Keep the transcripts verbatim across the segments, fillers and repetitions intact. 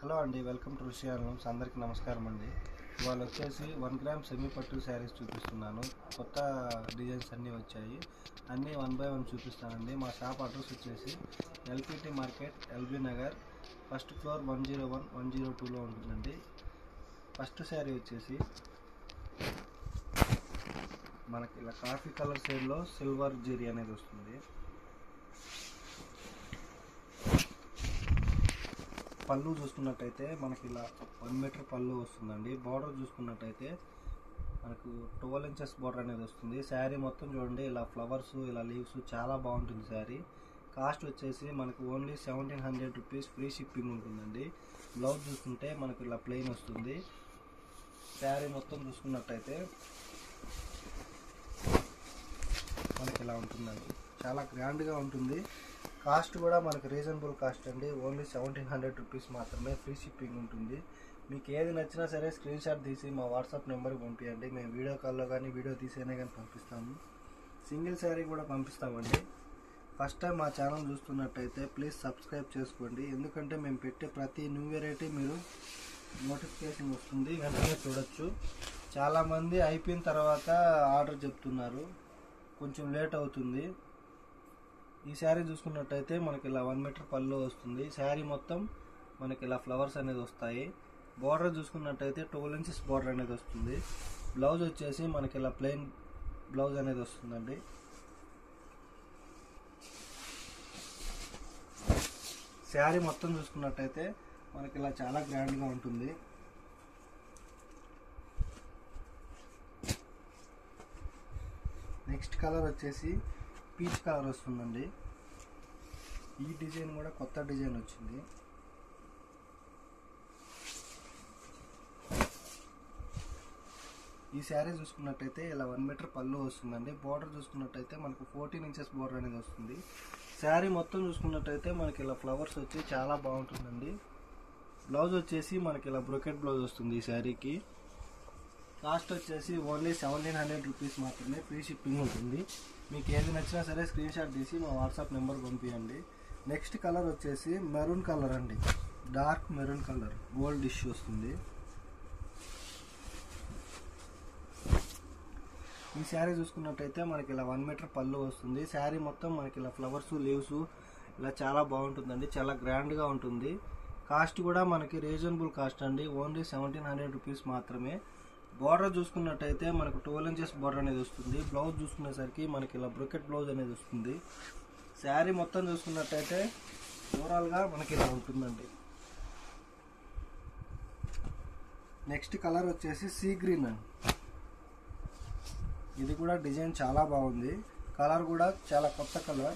Hello అండి, welcome to Rishi handlooms. అందరికీ నమస్కారం అండి. ఇవాళ వచ్చేసి వన్ గ్రామ్ సెమీ పట్టు శారీస్ చూపిస్తున్నాను. కొత్త డిజైన్స్ అన్నీ వచ్చాయి, అన్నీ వన్ బై వన్ చూపిస్తానండి. మా షాప్ అడ్రస్ వచ్చేసి LPT market, LB Nagar, first floor one zero one one zero టూలో ఉంటుందండి. ఫస్ట్ శారీ వచ్చేసి మనకి ఇలా కాఫీ కలర్ షేడ్లో సిల్వర్ జెరీ అనేది వస్తుంది. పళ్ళు చూసుకున్నట్టయితే మనకి ఇలా వన్ మీటర్ పళ్ళు వస్తుందండి. బార్డర్ చూసుకున్నట్టయితే మనకు ట్వెల్వ్ ఇంచెస్ బార్డర్ అనేది వస్తుంది. శారీ మొత్తం చూడండి, ఇలా ఫ్లవర్స్, ఇలా లీవ్స్, చాలా బాగుంటుంది శారీ. కాస్ట్ వచ్చేసి మనకు only seventeen hundred rupees, free shipping ఉంటుందండి. బ్లౌజ్ చూసుకుంటే మనకు ఇలా ప్లెయిన్ వస్తుంది. శారీ మొత్తం చూసుకున్నట్టయితే మనకి ఇలా ఉంటుందండి, చాలా గ్రాండ్గా ఉంటుంది. కాస్ట్ కూడా మనకు రీజనబుల్ కాస్ట్ అండి, ఓన్లీ సెవెంటీన్ హండ్రెడ్ రూపీస్ మాత్రమే, ఫ్రీ షిప్పింగ్ ఉంటుంది. మీకు ఏది నచ్చినా సరే స్క్రీన్ షాట్ తీసి మా వాట్సాప్ నెంబర్కి పంపించండి. మేము వీడియో కాల్లో కానీ వీడియో తీసేనే కానీ పంపిస్తాము. సింగిల్ శారీ కూడా పంపిస్తామండి. ఫస్ట్ టైం మా ఛానల్ చూస్తున్నట్టయితే ప్లీజ్ సబ్స్క్రైబ్ చేసుకోండి, ఎందుకంటే మేము పెట్టే ప్రతి న్యూ వెరైటీ మీరు నోటిఫికేషన్ వస్తుంది, వెంటనే చూడొచ్చు. చాలామంది అయిపోయిన తర్వాత ఆర్డర్ చెప్తున్నారు, కొంచెం లేట్ అవుతుంది. ఈ శారీ చూసుకున్నట్టయితే మనకి ఇలా వన్ మీటర్ పళ్ళు వస్తుంది. శారీ మొత్తం మనకి ఇలా ఫ్లవర్స్ అనేది వస్తాయి. బార్డర్ చూసుకున్నట్టయితే ట్వెల్వ్ ఇంచెస్ బార్డర్ అనేది వస్తుంది. బ్లౌజ్ వచ్చేసి మనకి ఇలా ప్లెయిన్ బ్లౌజ్ అనేది వస్తుందండి. శారీ మొత్తం చూసుకున్నట్టయితే మనకి ఇలా చాలా గ్రాండ్గా ఉంటుంది. నెక్స్ట్ కలర్ వచ్చేసి పీచ్ కలర్ వస్తుందండి. ఈ డిజైన్ కూడా కొత్త డిజైన్ వచ్చింది. ఈ శారీ చూసుకున్నట్టయితే ఇలా వన్ మీటర్ పళ్ళు వస్తుందండి. బార్డర్ చూసుకున్నట్టయితే మనకు ఫోర్టీన్ ఇంచెస్ బార్డర్ అనేది వస్తుంది. శారీ మొత్తం చూసుకున్నట్టయితే మనకి ఇలా ఫ్లవర్స్ వచ్చి చాలా బాగుంటుందండి. బ్లౌజ్ వచ్చేసి మనకి ఇలా బ్రొకెట్ బ్లౌజ్ వస్తుంది. ఈ శారీకి కాస్ట్ వచ్చేసి ఓన్లీ సెవెంటీన్ హండ్రెడ్ రూపీస్ మాత్రమే, ఫ్రీ షిప్పింగ్ ఉంటుంది. మీకు ఏది నచ్చినా సరే స్క్రీన్ షాట్ తీసి మా వాట్సాప్ నెంబర్ పంపించండి. నెక్స్ట్ కలర్ వచ్చేసి మెరూన్ కలర్ అండి, dark maroon colour, gold issue వస్తుంది. ఈ శారీ చూసుకున్నట్టయితే మనకి ఇలా వన్ మీటర్ పళ్ళు వస్తుంది. శారీ మొత్తం మనకి ఇలా ఫ్లవర్స్, లీవ్స్, ఇలా చాలా బాగుంటుందండి, చాలా గ్రాండ్గా ఉంటుంది. కాస్ట్ కూడా మనకి రీజనబుల్ కాస్ట్ అండి, ఓన్లీ సెవెంటీన్ హండ్రెడ్ రూపీస్ మాత్రమే. బార్డర్ చూసుకున్నట్టయితే మనకు ట్వెల్వ్ ఇంచెస్ బార్డర్ అనేది వస్తుంది. బ్లౌజ్ చూసుకునేసరికి మనకి ఇలా బ్రొకెట్ బ్లౌజ్ అనేది వస్తుంది. శారీ మొత్తం చూసుకున్నట్టయితే ఓవరాల్గా మనకి ఇలా ఉంటుందండి. నెక్స్ట్ కలర్ వచ్చేసి సీ గ్రీన్ అండి. ఇది కూడా డిజైన్ చాలా బాగుంది, కలర్ కూడా చాలా కొత్త కలర్.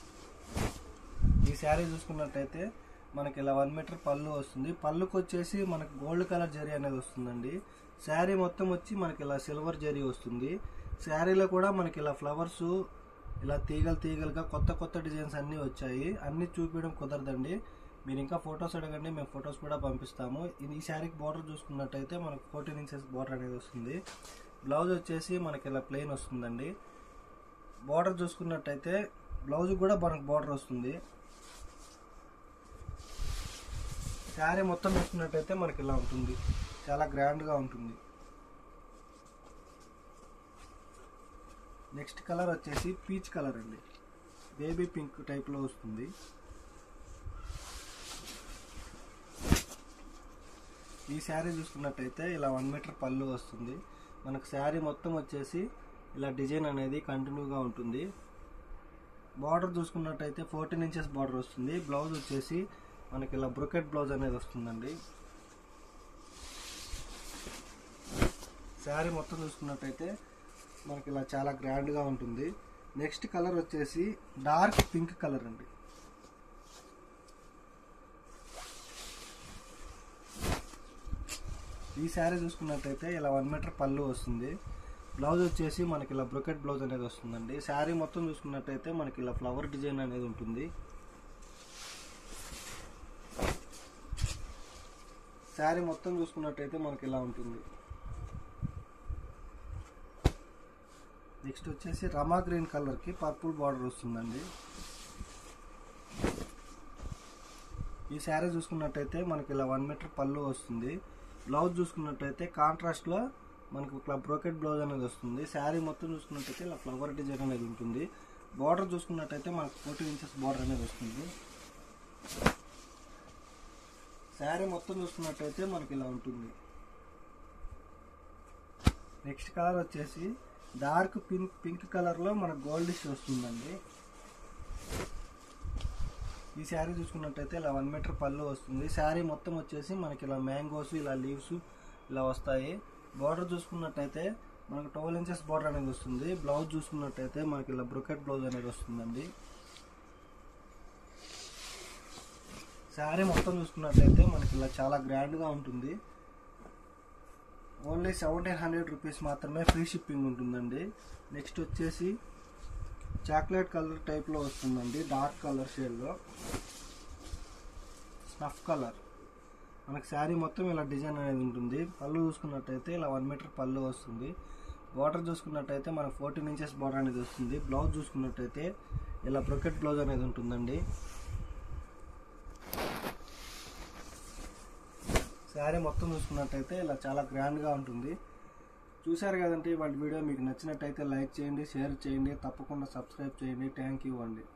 ఈ శారీ చూసుకున్నట్టయితే మనకి ఇలా వన్ మీటర్ పళ్ళు వస్తుంది. పళ్ళుకి వచ్చేసి మనకి గోల్డ్ కలర్ జరీ అనేది వస్తుందండి. శారీ మొత్తం వచ్చి మనకి ఇలా సిల్వర్ జరీ వస్తుంది. శారీలో కూడా మనకి ఇలా ఫ్లవర్స్, ఇలా తీగలు తీగలుగా కొత్త కొత్త డిజైన్స్ అన్నీ వచ్చాయి. అన్నీ చూపించడం కుదరదండి, మీరు ఇంకా ఫొటోస్ అడగండి, మేము ఫొటోస్ కూడా పంపిస్తాము. ఈ శారీకి బార్డర్ చూసుకున్నట్టయితే మనకు ఫోర్టీన్ ఇంచెస్ బార్డర్ అనేది వస్తుంది. బ్లౌజ్ వచ్చేసి మనకి ఇలా ప్లెయిన్ వస్తుందండి. బార్డర్ చూసుకున్నట్టయితే బ్లౌజ్ కూడా మనకు బార్డర్ వస్తుంది. శారీ మొత్తం చూసుకున్నట్టయితే మనకి ఇలా ఉంటుంది, చాలా గ్రాండ్గా ఉంటుంది. నెక్స్ట్ కలర్ వచ్చేసి పీచ్ కలర్ అండి, బేబీ పింక్ టైప్లో వస్తుంది. ఈ శారీ చూసుకున్నట్టయితే ఇలా వన్ మీటర్ పళ్ళు వస్తుంది. మనకు శారీ మొత్తం వచ్చేసి ఇలా డిజైన్ అనేది కంటిన్యూగా ఉంటుంది. బార్డర్ చూసుకున్నట్టయితే ఫోర్టీన్ ఇంచెస్ బార్డర్ వస్తుంది. బ్లౌజ్ వచ్చేసి మనకి ఇలా బ్రొకెట్ బ్లౌజ్ అనేది వస్తుందండి. శారీ మొత్తం చూసుకున్నట్టయితే మనకి ఇలా చాలా గ్రాండ్గా ఉంటుంది. నెక్స్ట్ కలర్ వచ్చేసి డార్క్ పింక్ కలర్ అండి. ఈ శారీ చూసుకున్నట్టయితే ఇలా వన్ మీటర్ పళ్ళు వస్తుంది. బ్లౌజ్ వచ్చేసి మనకి ఇలా బ్రొకెట్ బ్లౌజ్ అనేది వస్తుందండి. శారీ మొత్తం చూసుకున్నట్టయితే మనకి ఇలా ఫ్లవర్ డిజైన్ అనేది ఉంటుంది. శారీ మొత్తం చూసుకున్నట్టయితే మనకి ఇలా ఉంటుంది. నెక్స్ట్ వచ్చేసి రమా గ్రీన్ కలర్కి పర్పుల్ బార్డర్ వస్తుందండి. ఈ ఈ శారీ చూసుకున్నట్టయితే మనకి ఇలా వన్ మీటర్ పళ్ళు వస్తుంది. బ్లౌజ్ చూసుకున్నట్టయితే కాంట్రాస్ట్లో మనకు ఇట్లా బ్రోకెట్ బ్లౌజ్ అనేది వస్తుంది. శారీ మొత్తం చూసుకున్నట్టయితే ఇలా ఫ్లవర్ డిజైన్ అనేది ఉంటుంది. బార్డర్ చూసుకున్నట్టయితే మనకు ఫోర్టీన్ ఇంచెస్ బార్డర్ అనేది వస్తుంది. శారీ మొత్తం చూసుకున్నట్టయితే మనకి ఇలా ఉంటుంది. నెక్స్ట్ కలర్ వచ్చేసి డార్క్ పింక్ పింక్ కలర్లో మనకు గోల్డిష్ వస్తుందండి. ఈ శారీ చూసుకున్నట్టయితే ఇలా వన్ మీటర్ పళ్ళు వస్తుంది. శారీ మొత్తం వచ్చేసి మనకి ఇలా మ్యాంగోస్ ఇలా లీవ్స్ ఇలా వస్తాయి. బార్డర్ చూసుకున్నట్టయితే మనకు ట్వెల్వ్ ఇంచెస్ బార్డర్ అనేది వస్తుంది. బ్లౌజ్ చూసుకున్నట్టయితే మనకి ఇలా బ్రొకెట్ బ్లౌజ్ అనేది వస్తుందండి. శారీ మొత్తం చూసుకున్నట్టయితే మనకి ఇలా చాలా గ్రాండ్గా ఉంటుంది. ఓన్లీ సెవెంటీన్ హండ్రెడ్ రూపీస్ మాత్రమే ఫ్రీ షిప్పింగ్ ఉంటుందండి. నెక్స్ట్ వచ్చేసి చాక్లెట్ కలర్ టైప్లో వస్తుందండి. డార్క్ కలర్ షేడ్లో స్నఫ్ కలర్ మనకి శారీ మొత్తం ఇలా డిజైన్ అనేది ఉంటుంది. పళ్ళు చూసుకున్నట్టయితే ఇలా వన్ మీటర్ పళ్ళు వస్తుంది. బార్డర్ చూసుకున్నట్టయితే మనకు ఫోర్టీన్ ఇంచెస్ బార్డర్ అనేది వస్తుంది. బ్లౌజ్ చూసుకున్నట్టయితే ఇలా బ్రొకెట్ బ్లౌజ్ అనేది ఉంటుందండి. శారీ మొత్తం చూసుకున్నట్టయితే ఇలా చాలా గ్రాండ్గా ఉంటుంది. చూశారు కదండి వాళ్ళ వీడియో. మీకు నచ్చినట్టయితే లైక్ చేయండి, షేర్ చేయండి, తప్పకుండా సబ్స్క్రైబ్ చేయండి. థ్యాంక్ యూ అండి.